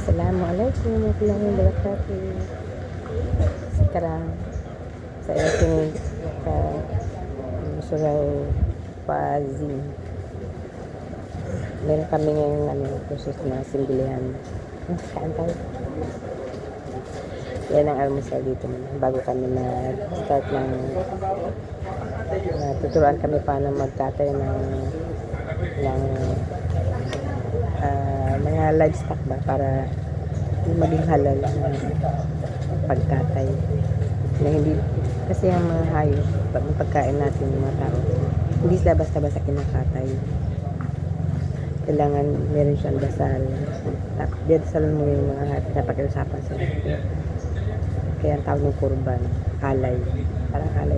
Assalamualaikum warahmatullahi wabarakatuh. Sekarang saya sini ke Surau Pazim. Meron kami ngayong khusus na simbilihan. Kain tayo. Yan ang almusal dito bago kami mag-start ng tuturuan kami paano magkatay ng mga livestock ba para maging halal na pagkatay na hindi kasi ang mga hayop pag pagkain natin ng mga tao hindi sila basta-basta kinakatay, kailangan meron siyang dasal, tapos dasalan mo yung mga hayop na pag-usapan sa kaya ang tawag ng kurban, alay, parang alay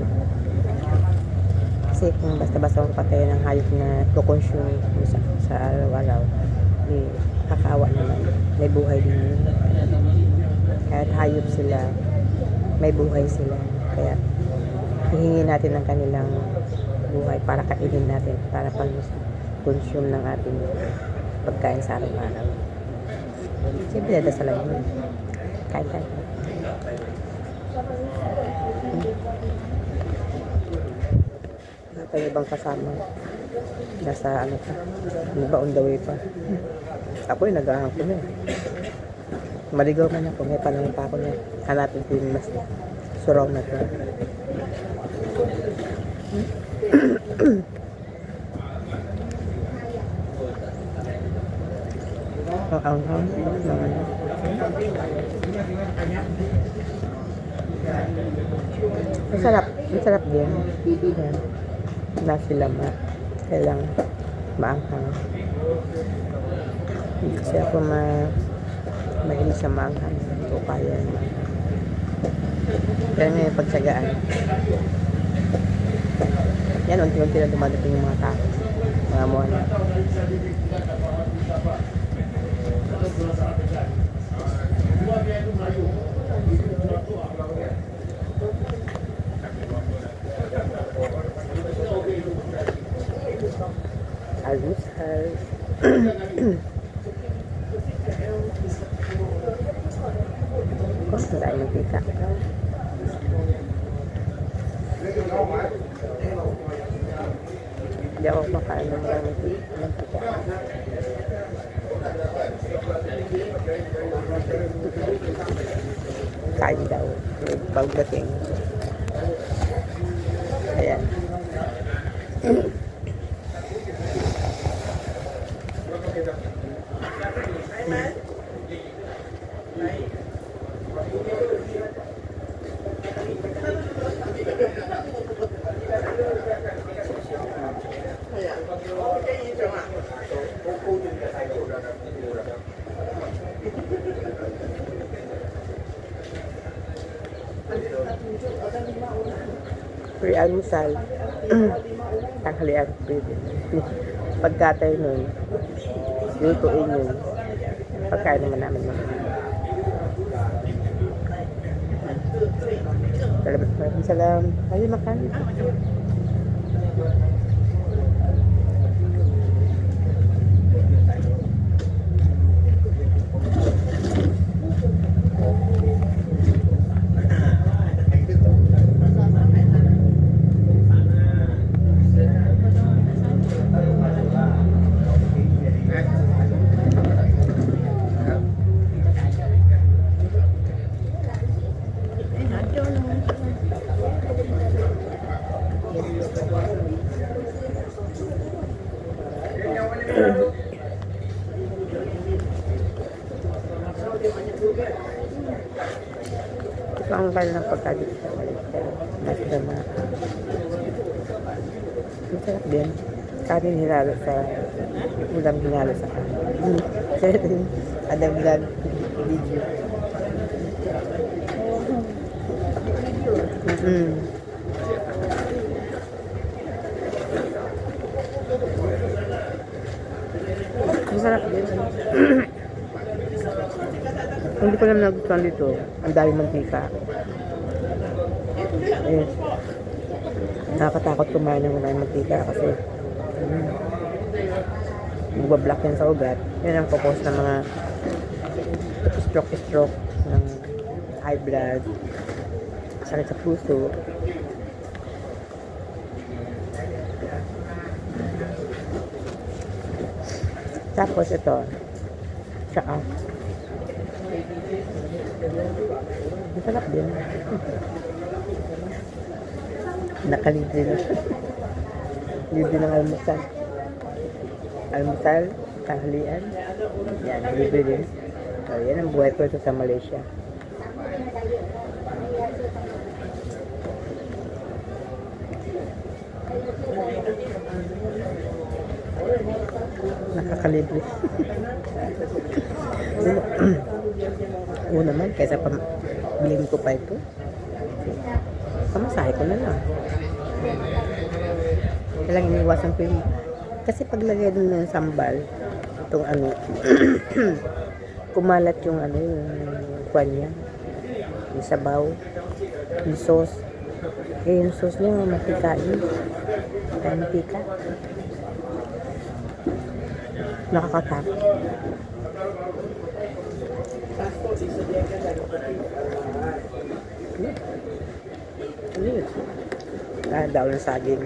kasi kung basta-basta mong patayin ng hayop na to-consume sa araw-araw kakawa naman, may buhay din yun. Kahit hayop sila, may buhay sila, kaya hihingi natin ang kanilang buhay para kainin natin, para pag-consume ng ating pagkain sa araw-araw. Siyempre nadasalan yun, kain. Ang ibang kasama nasa ano ba on the way pa. Ako yung nag-ahang ko na maligaw man ako, may panahon pa ako na hanapin ko yung mas suraw na to. Masarap din yan. Nasi lemak, kailangan maanghang. Kasi ako mahilig sa maanghang, so kaya kaya may pagsagaan. Yan, unti-unti na dumadating yung mga tao, mga muwan. Almusal. Kok nggak mantika? Hindi ako makain ng mantika. Kain daw. Pagdating. Ayan. Free almusal. Tanghalian pwede. Pagkatay nun, lutuin yun. Pagkain naman namin salam. Ayo makan. Ito ang kaya ng pagkalit sa masda na masarap din. Kanin hinalo sa ulam, hinalo sa kanin. Kaya ito yung adagdag video. Masarap din. Hindi ko lang nagustuhan dito. Ang dami mantika. Nakakatakot kumain ng maraming mantika kasi magbablock yan sa ugat. Yan ang focus ng mga stroke ng high blood, sakit sa puso. Tapos ito, tsaka. Masarap din. Nakalibre na. Libre ng almusal. Almusal, kahalian. Yan, libre din. So, yan ang buhay ko ito sa Malaysia. Nakakalibre. Oo naman, kaysa bilhin ko pa ito. Pamasahe ko na lang. Kailangan iniwasan ko yung... Kasi paglagay dun ng sambal, itong ano, kumalat yung ano, yung kwan niya. Yung sabaw, yung sauce. Eh, yung sauce niya, matikain. Kaya matika. Nakakatakot. Ano yun? Daw ng saging.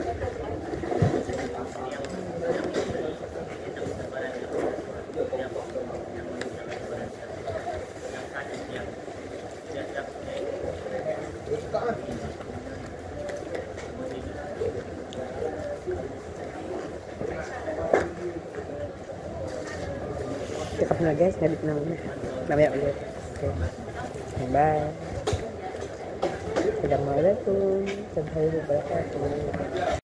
Sikap na guys, nabit na ulit. Mamaya ulit. Okay. Bye. Assalamualaikum. Assalamualaikum warahmatullahi wabarakatuh.